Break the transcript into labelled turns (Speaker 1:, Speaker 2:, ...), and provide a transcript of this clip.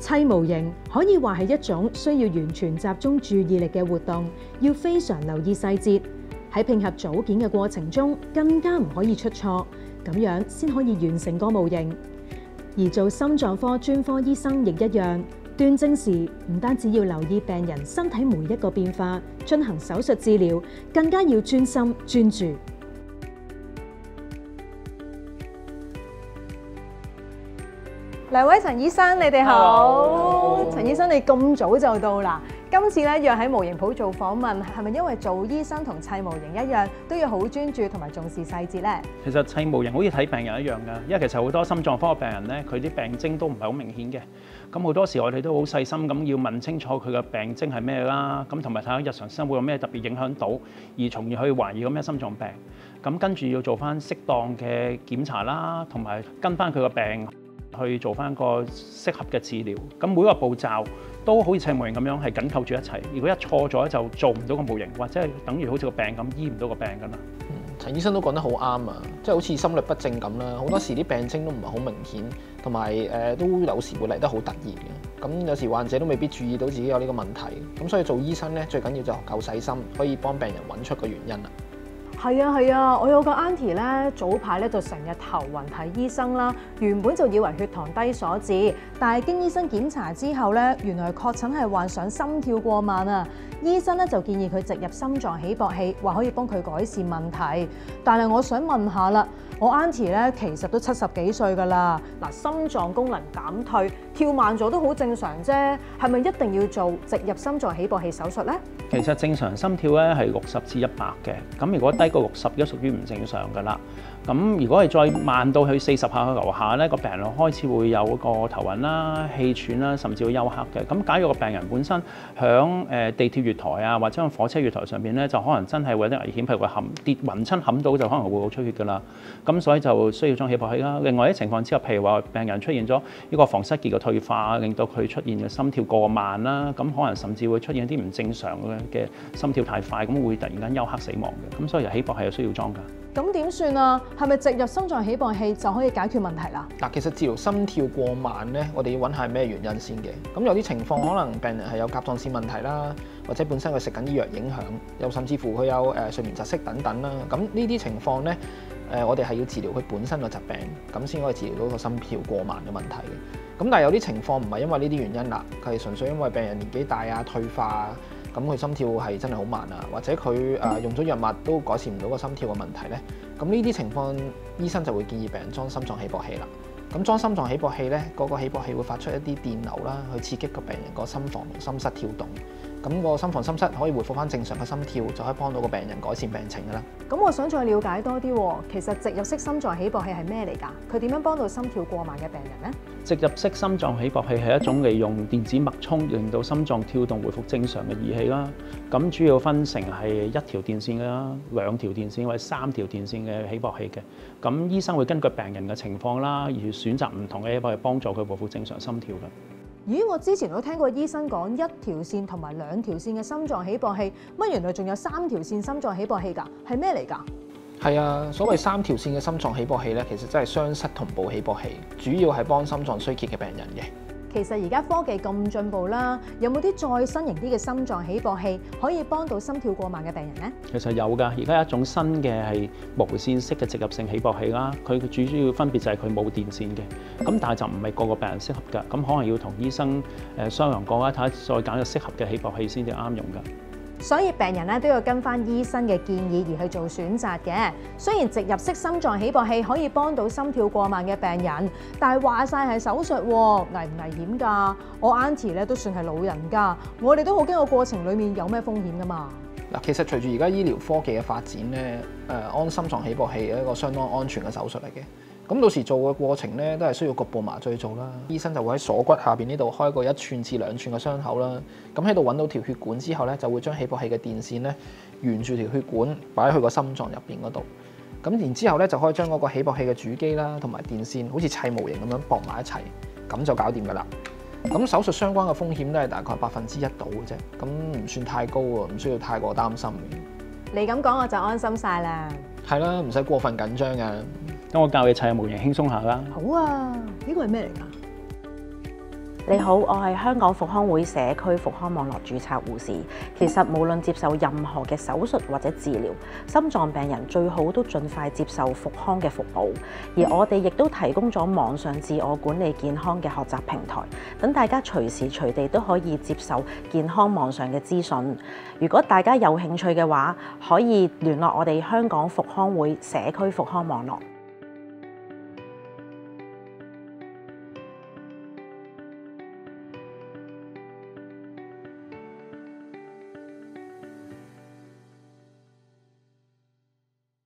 Speaker 1: 砌模型可以話係一種需要完全集中注意力嘅活動，要非常留意細節。喺拼合組件嘅過程中，更加唔可以出錯，咁樣先可以完成個模型。而做心臟科專科醫生亦一樣，斷症時唔單止要留意病人身體每一個變化，進行手術治療，更加要專心專注。
Speaker 2: 兩位陳醫生，你哋好。陳醫生，你咁早就到啦？今次咧約喺模型鋪做訪問，係咪因為做醫生同砌模型一樣，都要好專注同埋重視細節咧？
Speaker 3: 其實砌模型好似睇病人一樣㗎，因為其實好多心臟科嘅病人咧，佢啲病徵都唔係好明顯嘅。咁好多時我哋都好細心咁要問清楚佢嘅病徵係咩啦，咁同埋睇下日常生活有咩特別影響到，而從而去懷疑有咩心臟病。咁跟住要做翻適當嘅檢查啦，同埋跟翻佢個病去做翻個適合嘅治療。咁每個步驟都好似砌模型咁樣係緊扣住一齊。如果一錯咗就做唔到個模型，或者係等於好似個病咁醫唔到個病㗎啦。
Speaker 4: 陳醫生都講得好啱啊！即係好似心律不正咁啦，好多時啲病徵都唔係好明顯，同埋都有時會嚟得好突然嘅。咁有時患者都未必注意到自己有呢個問題。咁所以做醫生咧，最緊要就夠細心，可以幫病人揾出個原因啦。
Speaker 2: 係啊，我有個 auntie 咧，早排咧就成日頭暈睇醫生啦。原本就以為血糖低所致，但係經醫生檢查之後咧，原來確診係患上心跳過慢啊。醫生咧就建議佢植入心臟起搏器，話可以幫佢改善問題。但係我想問下啦，我 auntie 咧其實都70幾歲㗎啦。嗱，心臟功能減退，跳慢咗都好正常啫。係咪一定要做植入心臟起搏器手術咧？
Speaker 3: 其實正常心跳咧係60至100嘅，咁如果低過60，已經屬於唔正常㗎啦。咁如果係再慢到去40下樓下咧，個病人開始會有個頭暈啦、氣喘啦，甚至會休克嘅。咁假如個病人本身響地鐵月台啊，或者喺火車月台上邊咧，就可能真係會有啲危險，譬如話跌暈親冚到就可能會好出血㗎啦。咁所以就需要裝起搏器啦。另外啲情況之下，譬如話病人出現咗呢個房室結嘅退化，令到佢出現嘅心跳過慢啦，咁可能甚至會出現一啲唔正常嘅心跳太快，咁會突然間休克死亡嘅。咁所以起搏器係需要裝㗎。
Speaker 2: 咁點算啊？係咪植入心臟起搏器就可以解決問題啦？
Speaker 4: 嗱，其實治療心跳過慢咧，我哋要揾下係咩原因先嘅。咁有啲情況可能病人係有甲狀腺問題啦，或者本身佢食緊啲藥影響，又甚至乎佢有睡眠窒息等等啦。咁呢啲情況咧，我哋係要治療佢本身個疾病，咁先可以治療到個心跳過慢嘅問題嘅。咁但係有啲情況唔係因為呢啲原因啦，佢係純粹因為病人年紀大啊、退化啊。咁佢心跳係真係好慢啊，或者佢用咗藥物都改善唔到個心跳嘅問題咧，咁呢啲情況醫生就會建議病人裝心臟起搏器啦。咁裝心臟起搏器咧，嗰個起搏器會發出一啲電流啦，去刺激個病人個心房同心室跳動。咁個心房心室可以恢復翻正常嘅心跳，就可以幫到個病人改善病情㗎啦。
Speaker 2: 咁我想再了解多啲喎，其實植入式心臟起搏器係咩嚟㗎？佢點樣幫到心跳過慢嘅病人呢？
Speaker 3: 植入式心臟起搏器係一種利用電子脈衝令到心臟跳動恢復正常嘅儀器啦。咁主要分成係1條電線啦、2條電線或者3條電線嘅起搏器嘅。咁醫生會根據病人嘅情況啦，而選擇唔同嘅起搏器幫助佢恢復正常心跳嘅。
Speaker 2: 咦，我之前都聽過醫生講1條線同埋2條線嘅心臟起搏器，乜原來仲有3條線心臟起搏器㗎？係咩嚟㗎？
Speaker 4: 係啊，所謂3條線嘅心臟起搏器咧，其實真係雙室同步起搏器，主要係幫心臟衰竭嘅病人嘅。
Speaker 2: 其實而家科技咁進步啦，有冇啲再新型啲嘅心臟起搏器可以幫到心跳過慢嘅病人呢？
Speaker 3: 其實有㗎，而家有一種新嘅係無線式嘅植入性起搏器啦。佢主要分別就係佢冇電線嘅，咁但係就唔係個個病人適合㗎。咁可能要同醫生商量過啦，睇下再揀個適合嘅起搏器先至啱用㗎。
Speaker 2: 所以病人咧都要跟翻醫生嘅建議而去做選擇嘅。雖然植入式心臟起搏器可以幫到心跳過慢嘅病人，但係話晒係手術喎，危唔危險㗎？我 auntie 咧都算係老人家，我哋都好驚個過程裡面有咩風險㗎嘛。
Speaker 4: 嗱，其實隨住而家醫療科技嘅發展咧，安心臟起搏器係一個相當安全嘅手術嚟嘅。咁到時做嘅過程咧，都係需要局部麻醉做啦。醫生就會喺鎖骨下邊呢度開個1寸至2寸嘅傷口啦。咁喺度揾到條血管之後咧，就會將起搏器嘅電線咧沿住條血管擺喺佢個心臟入邊嗰度。咁然之後咧就可以將嗰個起搏器嘅主機啦同埋電線好似砌模型咁樣駁埋一齊，咁就搞掂㗎啦。咁手術相關嘅風險都係大概1%到嘅啫，咁唔算太高喎，唔需要太過擔心嘅。
Speaker 2: 你咁講我就安心晒啦。
Speaker 4: 係啦，唔使過分緊張㗎。
Speaker 3: 咁我教你砌模型輕鬆下啦。
Speaker 2: 好啊，呢個係咩嚟㗎？
Speaker 5: 你好，我係香港復康會社區復康網絡註冊護士。其實無論接受任何嘅手術或者治療，心臟病人最好都盡快接受復康嘅服務。而我哋亦都提供咗網上自我管理健康嘅學習平台，等大家隨時隨地都可以接受健康網上嘅資訊。如果大家有興趣嘅話，可以聯絡我哋香港復康會社區復康網絡。